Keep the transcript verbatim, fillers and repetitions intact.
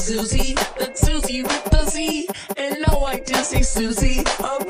Susie, the Susie with the Z. And no, I didn't say Susie. I'm